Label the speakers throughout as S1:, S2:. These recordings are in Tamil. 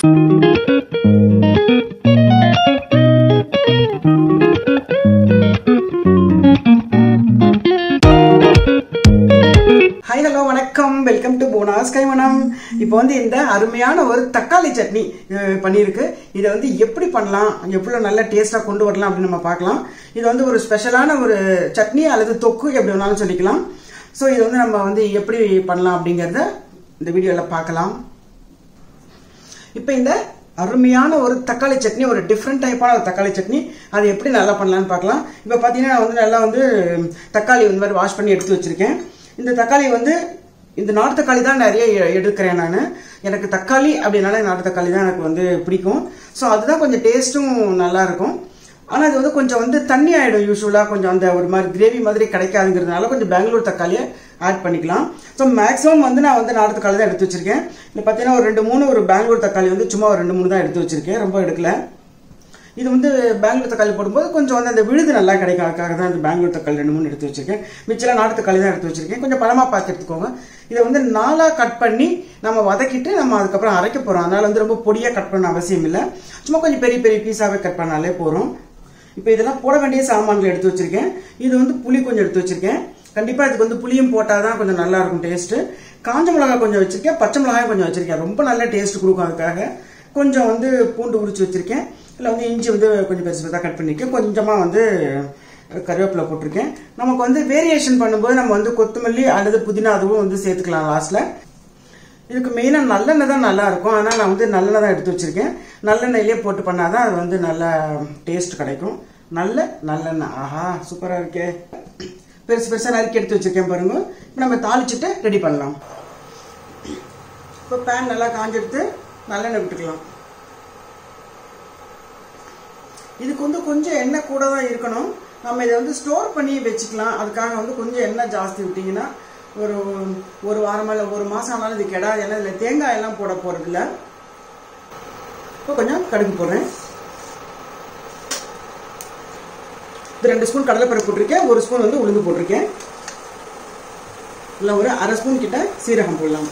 S1: Hi, hello, வணக்கம். வெல்கம் டு போனாஸ் கைமணம். இப்போ வந்து இந்த அருமையான ஒரு தக்காளி சட்னி பண்ணியிருக்கு. இதை வந்து எப்படி பண்ணலாம், எவ்வளோ நல்ல டேஸ்டா கொண்டு வரலாம் அப்படின்னு நம்ம பார்க்கலாம். இது வந்து ஒரு ஸ்பெஷலான ஒரு சட்னி அல்லது தொக்கு எப்படி வேணாலும் சொல்லிக்கலாம். ஸோ இது வந்து நம்ம வந்து எப்படி பண்ணலாம் அப்படிங்கிறத இந்த வீடியோவில் பார்க்கலாம். இப்போ இந்த அருமையான ஒரு தக்காளி சட்னி, ஒரு டிஃப்ரெண்ட் டைப்பான ஒரு தக்காளி சட்னி, அது எப்படி நல்லா பண்ணலான்னு பார்க்கலாம். இப்போ பார்த்தீங்கன்னா வந்து நல்லா வந்து தக்காளி வந்து மாதிரி வாஷ் பண்ணி எடுத்து வச்சிருக்கேன். இந்த தக்காளி வந்து இந்த நாட்டு தக்காளி தான் நிறைய எடுக்கிறேன் நான். எனக்கு தக்காளி அப்படின்னால நாட்டு தக்காளி தான் எனக்கு வந்து பிடிக்கும். ஸோ அதுதான் கொஞ்சம் டேஸ்ட்டும் நல்லா இருக்கும். ஆனால் இது வந்து கொஞ்சம் வந்து தண்ணி ஆகிடும் யூஸ்வலாக, கொஞ்சம் அந்த ஒரு மாதிரி கிரேவி மாதிரி கிடைக்காதுங்கிறதுனால கொஞ்சம் பெங்களூர் தக்காளியை ஆட் பண்ணிக்கலாம். ஸோ மேக்ஸிமம் வந்து நான் வந்து நாட்டு தக்காளி தான் எடுத்து வச்சிருக்கேன். இல்லை பார்த்தீங்கன்னா ஒரு 2-3 ஒரு பெங்களூர் தக்காளி வந்து சும்மா ஒரு 2-3 தான் எடுத்து வச்சிருக்கேன், ரொம்ப எடுக்கல. இது வந்து பெங்களூர் தக்காளி போடும்போது கொஞ்சம் வந்து அந்த விழுது நல்லா கிடைக்கும், அதுக்காக தான் இந்த பெங்களூர் தக்காளி 2-3 எடுத்து வச்சிருக்கேன். மிச்சம் நாட்டு தக்காளி தான் எடுத்து வச்சிருக்கேன். கொஞ்சம் பழமாக பார்த்து எடுத்துக்கோங்க. இதை வந்து 4ஆக கட் பண்ணி நம்ம வதக்கிட்டு நம்ம அதுக்கப்புறம் அரைக்க போகிறோம். அதனால வந்து ரொம்ப பொடியாக கட் பண்ண அவசியம் இல்லை, சும்மா கொஞ்சம் பெரிய பெரிய பீஸாகவே கட் பண்ணாலே போகிறோம். இப்போ இதெல்லாம் போட வேண்டிய சாமான்கள் எடுத்து வச்சிருக்கேன். இது வந்து புளி கொஞ்சம் எடுத்து வச்சிருக்கேன். கண்டிப்பாக இதுக்கு வந்து புளியும் போட்டால் தான் கொஞ்சம் நல்லா இருக்கும் டேஸ்ட்டு. காஞ்ச மிளகாய் கொஞ்சம் வச்சிருக்கேன், பச்சை மிளகாயும் கொஞ்சம் வச்சிருக்கேன், ரொம்ப நல்ல டேஸ்ட் கொடுக்கும். அதுக்காக கொஞ்சம் வந்து பூண்டு உரிச்சு வச்சிருக்கேன். இல்லை வந்து இஞ்சி வந்து கொஞ்சம் பெருசு பெருசாக கட் பண்ணியிருக்கேன். கொஞ்சமாக வந்து கருவேப்பிலை போட்டிருக்கேன். நமக்கு வந்து வேரியேஷன் பண்ணும்போது நம்ம வந்து கொத்தமல்லி அல்லது புதினா அதுவும் வந்து சேர்த்துக்கலாம் லாஸ்ட்டில். இதுக்கு மெயினாக நல்லெண்ணெய் தான் நல்லா இருக்கும். ஆனால் நான் வந்து நல்லெண்ணெய் தான் எடுத்து வச்சிருக்கேன். நல்லெண்ணெயிலே போட்டு பண்ணாதான் அது வந்து நல்ல டேஸ்ட் கிடைக்கும். நல்லெண்ணெய். ஆஹா, சூப்பராக இருக்கே. பெருசு பெருசாக நறுக்கி எடுத்து வச்சிருக்கேன் பாருங்க. இப்போ நம்ம தாளிச்சுட்டு ரெடி பண்ணலாம். இப்போ பேன் நல்லா காஞ்செடுத்து நல்லெண்ணெய் விட்டுக்கலாம். இதுக்கு வந்து கொஞ்சம் எண்ணெய் கூட தான் இருக்கணும். நம்ம இதை வந்து ஸ்டோர் பண்ணி வச்சுக்கலாம். அதுக்காக வந்து கொஞ்சம் எண்ணெய் ஜாஸ்தி விட்டிங்கன்னா ஒரு வாரம் இல்லை ஒரு மாதம் ஆனாலும் இது கெடாது. ஏன்னா இதில் தேங்காய் எல்லாம் போட போகிறது இல்லை. இப்போ கொஞ்சம் கடுகு போடுறேன். இது 2 ஸ்பூன் கடலைப்பருப்பு போட்டிருக்கேன், 1 ஸ்பூன் வந்து உளுந்து போட்டிருக்கேன். இல்லை ஒரு அரை ஸ்பூன் கிட்ட சீரகம் போடலாம்.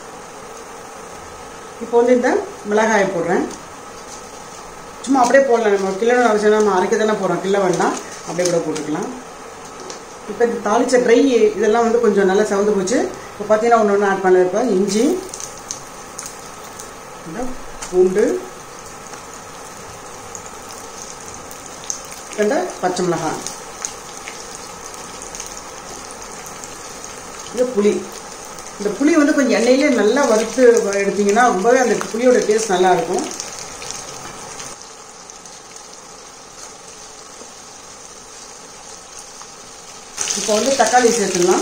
S1: இப்போ வந்து இந்த மிளகாயை போடுறேன். சும்மா அப்படியே போடலாம், நம்ம கிலோன்னு அவசியம், நம்ம அரைக்க தானே போடுறோம், கிலோ வேண்டாம், அப்படியே கூட போட்டுக்கலாம். இப்போ இந்த தாளிச்ச ட்ரை இதெல்லாம் வந்து கொஞ்சம் நல்லா செவந்து போச்சு. இப்போ பார்த்தீங்கன்னா ஒன்று ஆட் பண்ணல. இப்போ இஞ்சி, பூண்டு, 2 பச்சை மிளகாய், இது புளி. இந்த புளி வந்து கொஞ்சம் எண்ணெயிலே நல்லா வறுத்து எடுத்தீங்கன்னா ரொம்பவே அந்த புளியோட டேஸ்ட் நல்லா இருக்கும். இப்போ வந்து தக்காளி சேர்த்துடலாம்.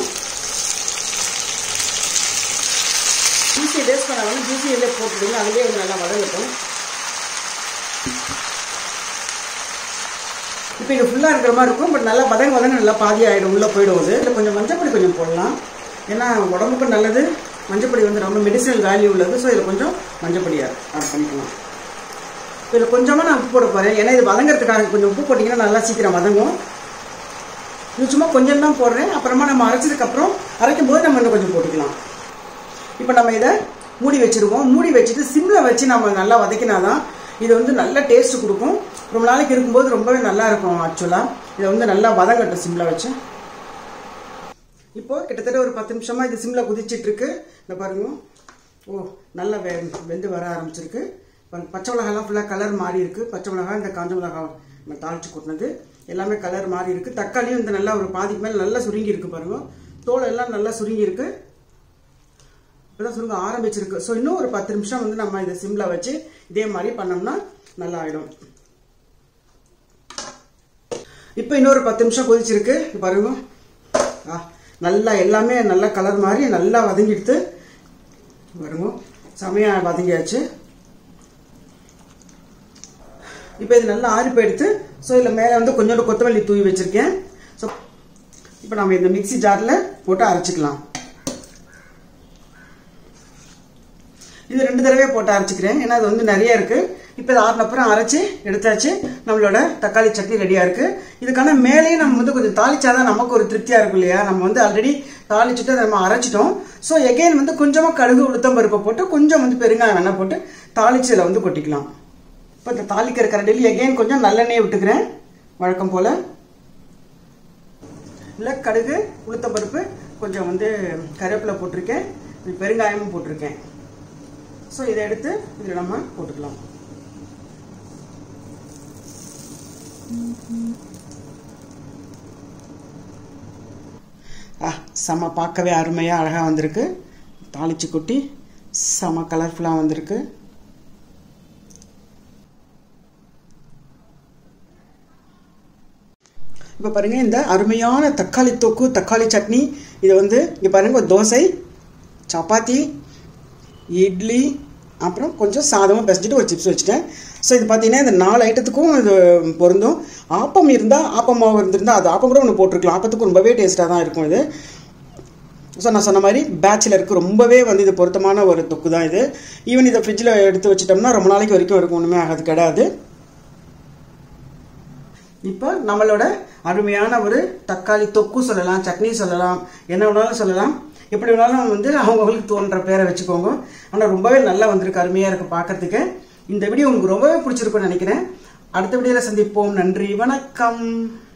S1: ஜூசி டேஸ்ட் பண்ண வந்து ஜூசியிலே போட்டுடுங்க, அதுலேயே வந்து நல்லா வதங்கட்டும். இப்போ இது ஃபுல்லாக இருக்கிற மாதிரி இருக்கும், பட் நல்லா வதங்க நல்லா பாதி ஆகிடும், உள்ளே போயிடும். இதில் கொஞ்சம் மஞ்சப்பொடி கொஞ்சம் போடலாம், ஏன்னா உடம்புக்கு நல்லது. மஞ்சப்பொடி வந்து ரொம்ப மெடிசனல் வேல்யூ உள்ளது. ஸோ இதில் கொஞ்சம் மஞ்சப்பொடியை ஆட் பண்ணிக்கலாம். இதில் கொஞ்சமாக நான் உப்பு போட போகிறேன், ஏன்னா இது வதங்கிறதுக்காக. கொஞ்சம் உப்பு போட்டிங்கன்னா நல்லா சீக்கிரம் வதங்கும். இது சும்மா கொஞ்சம் தான் போடுறேன். அப்புறமா நம்ம அரைச்சதுக்கப்புறம் அரைக்கும் போது நம்ம இன்னும் கொஞ்சம் போட்டுக்கலாம். இப்போ நம்ம இதை மூடி வச்சுருவோம். மூடி வச்சுட்டு சிம்மில் வச்சு நம்ம நல்லா வதக்கினாதான் இது வந்து நல்ல டேஸ்ட் கொடுக்கும். ரொம்ப நாளைக்கு இருக்கும்போது ரொம்பவே நல்லா இருக்கும். ஆக்சுவலாக இதை வந்து நல்லா வதங்கட்டும் சிம்மில் வச்சு. இப்போ கிட்டத்தட்ட ஒரு 10 நிமிஷமாக இது சிம்மில் குதிச்சிட்டு இருக்கு. இந்த பாருங்க, நல்லா வெந்து வர ஆரம்பிச்சிருக்கு. பச்சை மிளகாலாம் ஃபுல்லாக கலர் மாறி இருக்குது. பச்சை மிளகாய், இந்த காஞ்ச மிளகாய் நம்ம தாளிச்சு கொட்டினது எல்லாமே கலர் மாறி இருக்கு. தக்காளியும் இந்த நல்லா ஒரு பாதிக்கு மேலே நல்லா சுருங்கி இருக்கு பாருங்க. தோல் எல்லாம் நல்லா சுருங்கி இருக்கு, இப்போதான் சுருங்க ஆரம்பிச்சிருக்கு. ஸோ இன்னும் ஒரு 10 நிமிஷம் வந்து நம்ம இதை சிம்ல வச்சு இதே மாதிரி பண்ணோம்னா நல்லா ஆயிடும். இப்போ இன்னொரு 10 நிமிஷம் கொதிச்சிருக்கு பாருங்க. நல்லா எல்லாமே நல்லா கலர் மாதிரி நல்லா வதங்கிடுத்து பாருங்க. செமையா வதங்கியாச்சு. இப்போ இது நல்லா ஆறி போயிடுத்து. ஸோ இதில் மேலே வந்து கொஞ்சோண்டு கொத்தமல்லி தூவி வச்சிருக்கேன். ஸோ இப்போ நம்ம இந்த மிக்சி ஜாரில் போட்டு அரைச்சிக்கலாம். இது 2 தடவை போட்டு அரைச்சிக்கிறேன், ஏன்னா அது வந்து நிறைய இருக்கு. இப்போ இது ஆறுனப்புறம் அரைச்சி எடுத்தாச்சு. நம்மளோட தக்காளி சட்னி ரெடியாக இருக்குது. இதுக்கான மேலேயும் நம்ம வந்து கொஞ்சம் தாளிச்சாதான் நமக்கு ஒரு திருப்தியாக இருக்கும் இல்லையா. நம்ம வந்து ஆல்ரெடி தாளிச்சுட்டு அதை நம்ம அரைச்சிட்டோம். ஸோ எகெயின் வந்து கொஞ்சமாக கடுகு உளுத்தம் பருப்பை போட்டு கொஞ்சம் வந்து பெருங்காயம் எண்ணெய் போட்டு தாளிச்சு இதில் வந்து கொட்டிக்கலாம். இப்போ இந்த தாளிக்கிற கரண்டியில் எகெயின் கொஞ்சம் நல்லெண்ணெயை விட்டுக்கிறேன் வழக்கம் போல். இல்லை கடுகு உளுத்தம் பருப்பு கொஞ்சம் வந்து கருவேப்பிலை போட்டிருக்கேன், பெருங்காயமும் போட்டிருக்கேன். ஸோ இதை எடுத்து இதில் நம்ம போட்டுக்கலாம். செம பார்க்கவே அருமையாக அழகாக வந்திருக்கு. தாளிச்சு கொட்டி செம கலர்ஃபுல்லாக வந்திருக்கு. இப்போ பாருங்கள் இந்த அருமையான தக்காளி தொக்கு தக்காளி சட்னி. இதை வந்து இங்கே பாருங்கள் தோசை, சப்பாத்தி, இட்லி, அப்புறம் கொஞ்சம் சாதமாக பிசைஞ்சிட்டு ஒரு சிப்ஸ் வச்சுட்டேன். ஸோ இது பார்த்தீங்கன்னா இந்த 4 ஐட்டத்துக்கும் இது பொருந்தும். ஆப்பம் இருந்தால் ஆப்பம் மாவு இருந்திருந்தால் அது ஆப்பம் கூட ஒன்று போட்டிருக்கலாம். ஆப்பத்துக்கு ரொம்பவே டேஸ்ட்டாக தான் இருக்கும் இது. ஸோ நான் சொன்ன மாதிரி பேச்சுலருக்கு ரொம்பவே வந்து இது பொருத்தமான ஒரு தொக்கு தான் இது. ஈவன் இதை ஃப்ரிட்ஜில் எடுத்து வச்சிட்டோம்னா ரொம்ப நாளைக்கு வரைக்கும் இருக்கும், ஒன்றுமே ஆகாது, கிடையாது. இப்போ நம்மளோட அருமையான ஒரு தக்காளி தொக்கு சொல்லலாம், சட்னி சொல்லலாம், என்ன வேணாலும் சொல்லலாம். எப்படி வேணாலும் வந்து அவங்களுக்கு தோன்ற பேரை வச்சுக்கோங்க. ஆனால் ரொம்பவே நல்லா வந்திருக்கு, அருமையாக இருக்குது பார்க்கறதுக்கு. இந்த வீடியோ உங்களுக்கு ரொம்பவே பிடிச்சிருக்குன்னு நினைக்கிறேன். அடுத்த வீடியோவில் சந்திப்போம். நன்றி, வணக்கம்.